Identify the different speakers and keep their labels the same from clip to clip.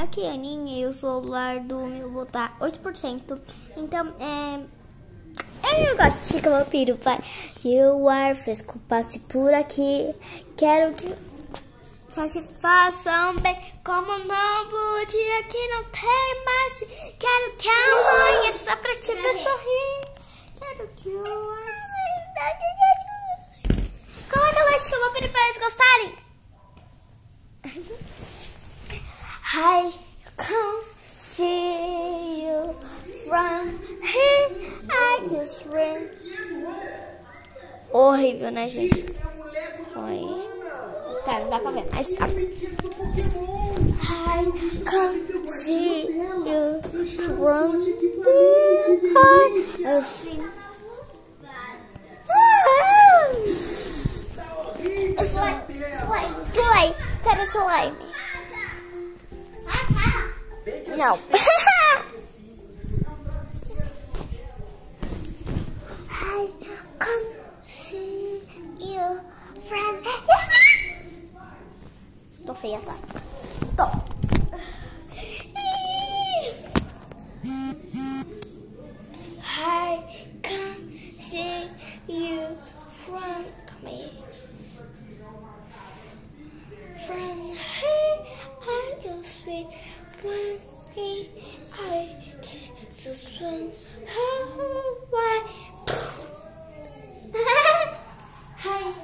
Speaker 1: aqui, Aninha, e o celular do meu vou botar 8%. Então, eu gosto de Chica Vampiro, pai. Que o ar fresco passe por aqui. Quero que satisfaçam bem como um novo dia que não tem mais. Quero que amanheça pra te ver sorrir. Quero que o ar... Coloca lá, Chica Vampiro, pra eles gostarem. I can't see you from here. I just ring. Horrível, né, gente? Oi. Tá, não dá pra ver, mas tá. I can't see you from here. Eu sim. Slime. Quero slime. Não. I can't see you, friend. Tô feia, tá? Tô. I can't see you, friend. Calma aí. Friend, I just see one thing. I just want why. Hi.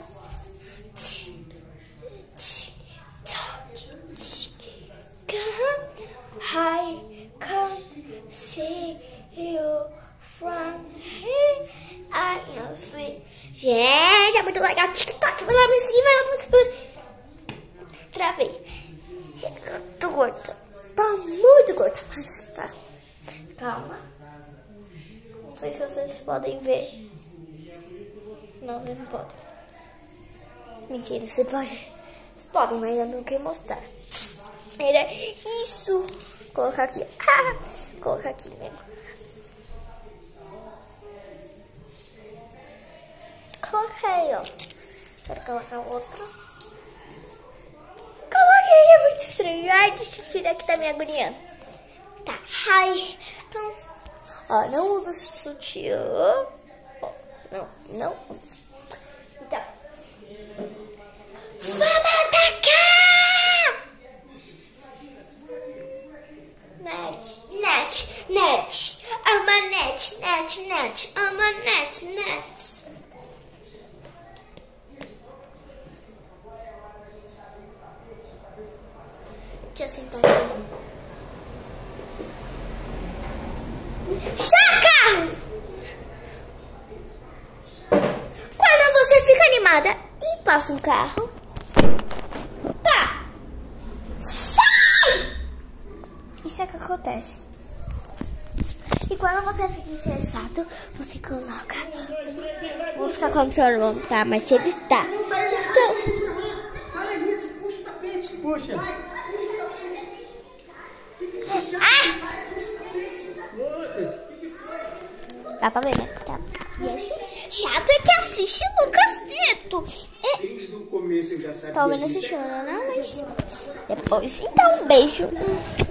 Speaker 1: I can't see you from here. I am sweet. Gente, é muito legal. TikTok, vai lá me seguir, vai lá me seguir. Travei. Tô gorda. Tá muito gorda, mas tá. Calma. Não sei se vocês podem ver. Não, vocês não podem. Mentira, vocês podem, mas eu não quero mostrar. Era isso. Vou colocar aqui. Vou colocar aqui mesmo. Coloquei, ó. Quero colocar outro. Coloquei, é muito estranho. Ai, deixa eu tirar aqui, tá me agoniando. Tá, ai. Então, ó, não usa sutiã. Ó, não usa. Então, vamos atacar! Net. I'm a net. I'm a net. Deixa eu sentar aqui. Chaca! Quando você fica animada e passa um carro, tá? Sai! Isso é o que acontece. E quando você fica estressado, você coloca música como seu irmão, tá? Mas se ele tá. Então...
Speaker 2: Fala isso, puxa o tapete. Puxa.
Speaker 1: Dá pra ver, né? Tá. E esse chato é que assiste o Lucas Neto.
Speaker 2: Desde o começo eu já sabia.
Speaker 1: Tá ouvindo esse choro, né? Mas depois, então, beijo.